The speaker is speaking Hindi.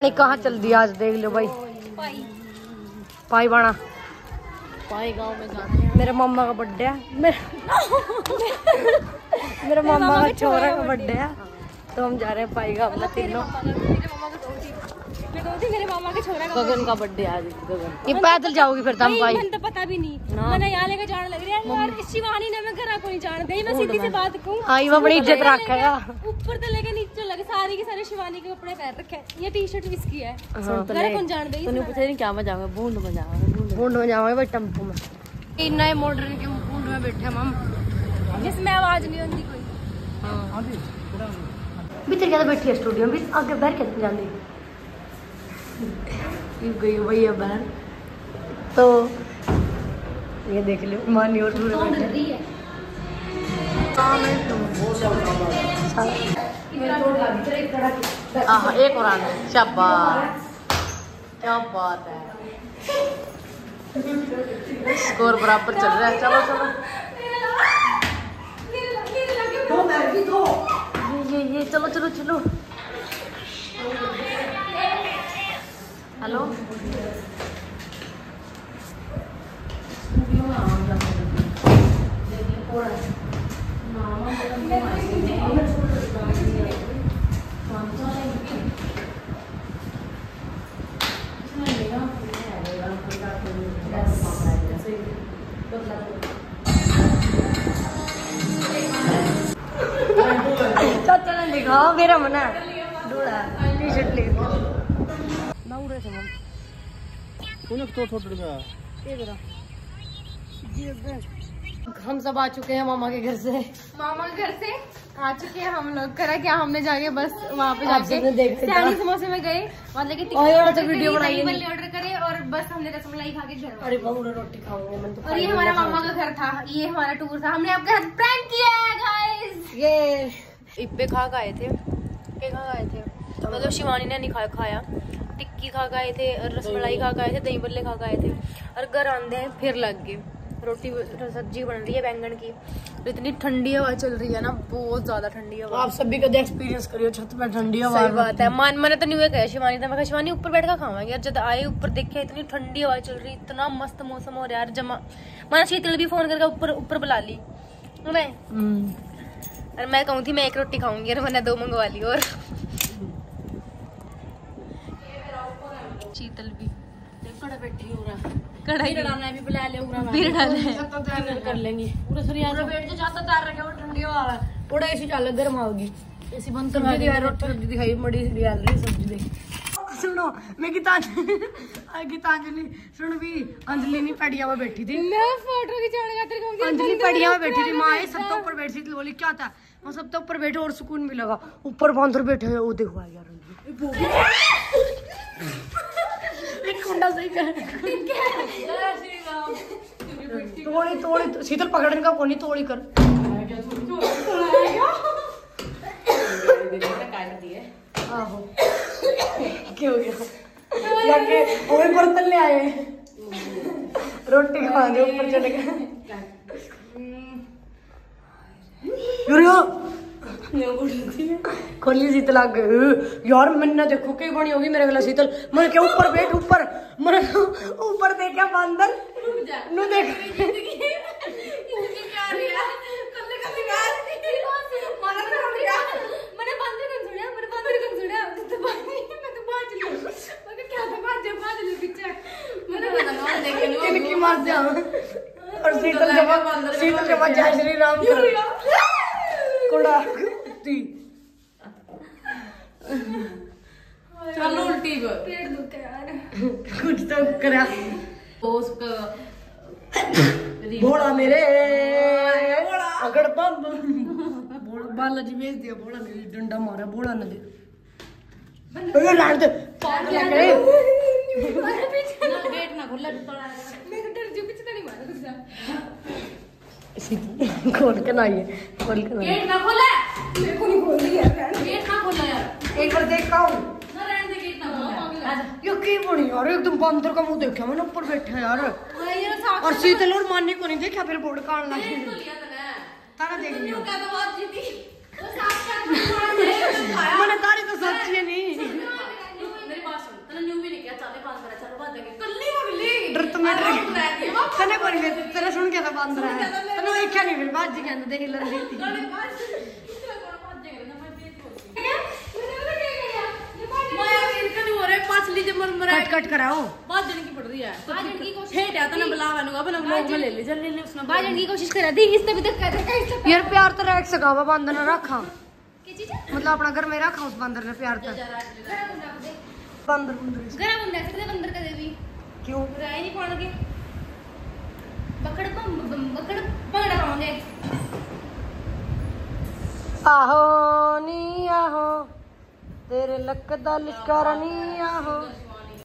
नहीं कहाँ चल दिया आज, देख लो भाई। पाई बाणा पाई गांव में जाना है। मेरे मामा का बर्थडे है, मेरे मामा का छोरा का बर्थडे है, तो हम जा रहे हैं पाई गांव तीनों। मेरे मामा के छोरा का गगन का बर्थडे आज। गगन ये पैदल जाओगी फिर तुम पाई? तो पता भी नहीं, मैंने यहाँ लेकर जाने लग रही है यार। शिवानी ने मैं घर को नहीं जाने दे, मैं सीधी सी बात कहूँ। हाँ वो बड़ी इज्जत रखेगा। ऊपर तो लेके नीचे लगे सारी की सारी शिवानी के कपड़े पहन रखे हैं। ये टी शर्ट इसकी है, घर कौन जान दे। तूने पूछा नहीं क्या में जाऊंगा? बूंद में जाऊंगा। बूंद में जाओगे भाई टेम्पो में। नए मॉडर्न के बूंद में बैठे हम, जिसमें आवाज नहीं होती कोई। भीतर क्या बैठी है स्टूडियो में, आगे बाहर क्या जाने गई भैया बाहर। तो ये देख लो मानी और पूरे बैठे। एक और आना। शाबाश, क्या बात है। स्कोर बराबर चल रहा है। चलो चलो ये चलो चलो चलो। हेलो चाचा ने दिखा मेरा मना है डोड़ा टी शर्ट ले ना उड़े से हम कौन तो छोटा हम सब आ चुके हैं मामा के घर से। मामा के घर से आ चुके हैं हम लोग। करा क्या हमने जाके बस वहाँ पे जाके सैनी समोसे में गए, वहाँ जाके वीडियो बनाई ऑर्डर करे और बस हमने रसमलाई खा के घर। अरे बहु रोटी खाऊंगे मैं तो। और ये हमारा मामा का घर था, ये हमारा टूर था। हमने आपके साथ प्रैंक किया है गाइस। ये इप्पे खा गए थे, मतलब शिवानी ने नहीं खाया। टिक्की खा गए थे, रसमलाई खा गए थे, दही बल्ले खा गए थे। और घर आंदे हैं फिर लग गए। रोटी सब्जी बन रही है बैंगन की। इतनी ठंडी हवा चल रही है ना, बहुत ज्यादा ठंडी हवा। आप सभी कभी एक्सपीरियंस करियो छत पे ठंडी हवा। सही बात है। मैंने तो नहीं हुआ कहा शिवानी था, मैं शिवानी ऊपर बैठ कर खावांगे यार। जब आए ऊपर देखे इतनी ठंडी हवा चल रही, इतना मस्त मौसम हो रहा है यार। जमा मैंने शीतल भी फोन करके ऊपर बुला ली मैं। और मैं कहूँ थी मैं एक रोटी खाऊंगी और मैंने 2 मंगवा ली। और शीतल भी बैठी हो रहा कढ़ाई डालना भी बुला ले कर लेंगे पूरा शरीर बैठ के जाता तैयार रखे वो ठंडी हवा है। थोड़ा ऐसी चाल गर्म आओगी ऐसी बंद कर दी है। रोटी दिखाई मड़ी सी डाल रही सब्जी देखी। सुनो मैं गीतांजलि सुन भी अंजलि नहीं पड़िया में बैठी थी। मैं फोटो खिंचाने खातिर अंजलि पड़िया में बैठी थी। माँ सब तो ऊपर बैठी थी। बोली क्या था? वो सब तो ऊपर बैठे और सुकून भी लगा। ऊपर बांधर बैठे हैं वो देखो यार। तोड़ी शीतल पकड़ने का कोनी तोड़ी कर आहो क्या हो गया? वो बर्तन ले आए रोटी खा दे ऊपर चढ़ के। खोली शीतल आ गई यार। मैंने देखो कई बनी होगी मेरे गला शीतल। मैंने क्या ऊपर बैठ ऊपर मैंने ऊपर देखा बंदर नु देख और शीतल जब जय श्री राम कोड़ा चलो उल्टी कर पेट दुखता है यार। कुछ तो करा भोला मेरे अगड़ बम बालाजी भेज दिया। भोला मेरी डंडा मारा भोला न दे गेट ना खुला खोल के ना ये खोल के ना गेट ना खोला। मेरे को नहीं खोल दिया गेट ना खोला यार। एक बार देखा हूँ ना रहने दे गेट ना खोला। ये की बनी यार एकदम बंदर का मुंह देखा मैंने ऊपर बैठा यार। और शीतल और मानी को नहीं देखा फिर बोर्ड का आना तारा देख लियो। मैंने तारी तो सच्ची है नहीं। मेरी बात ਬਾਂਦਰ ਹੈ ਤੈਨੂੰ ਵੇਖਿਆ ਨਹੀਂ ਫਿਰ ਭੱਜ ਗਿਆ ਤੇ ਹਿੱਲਣ ਦੀ कट कराओ भाजने की कोशिश करा दी इससे भी तक यार प्यार तो रख सका वा बंदर ने रखा मतलब अपना घर में रखा उस बंदर ने प्यार तक बंदर गरा बंदर सकते बंदर कदे भी क्यों राय नहीं पाणगे बकड़ बकड़ पकड़ा पाओगे आहो नी आहो तेरे लक दा लिशकर नी आहो